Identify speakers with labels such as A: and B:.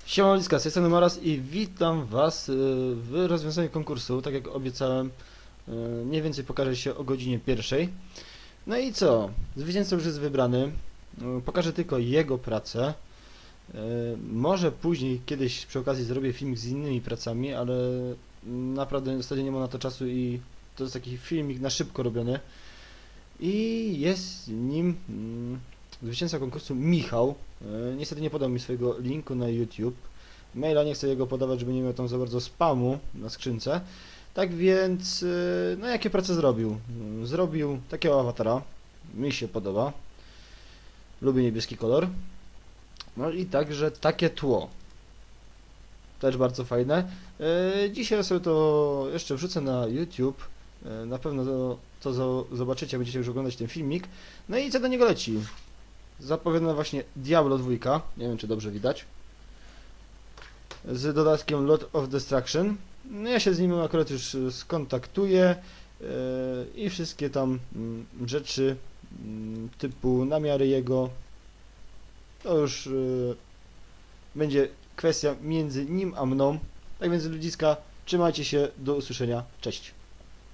A: Siema Liska, z tej strony Maras i witam Was w rozwiązaniu konkursu. Tak jak obiecałem, mniej więcej pokaże się o godzinie 1. No i co? Zwycięzca już jest wybrany. Pokażę tylko jego pracę. Może później, kiedyś przy okazji zrobię filmik z innymi pracami, ale naprawdę niestety nie ma na to czasu i to jest taki filmik na szybko robiony. I jest nim zwycięzca konkursu Michał. Niestety nie podał mi swojego linku na YouTube. Maila nie chcę jego podawać, żeby nie miał tam za bardzo spamu na skrzynce. Tak więc, no jakie prace zrobił? Zrobił takiego awatara. Mi się podoba. Lubię niebieski kolor. No i także takie tło. Też bardzo fajne. Dzisiaj sobie to jeszcze wrzucę na YouTube. Na pewno to zobaczycie, będziecie już oglądać ten filmik. No i co do niego leci? Zapowiadana właśnie Diablo 2. Nie wiem, czy dobrze widać. Z dodatkiem Lot of Destruction. No ja się z nim akurat już skontaktuję i wszystkie tam rzeczy typu namiary jego to już będzie kwestia między nim a mną. Tak więc ludziska, trzymajcie się, do usłyszenia, cześć.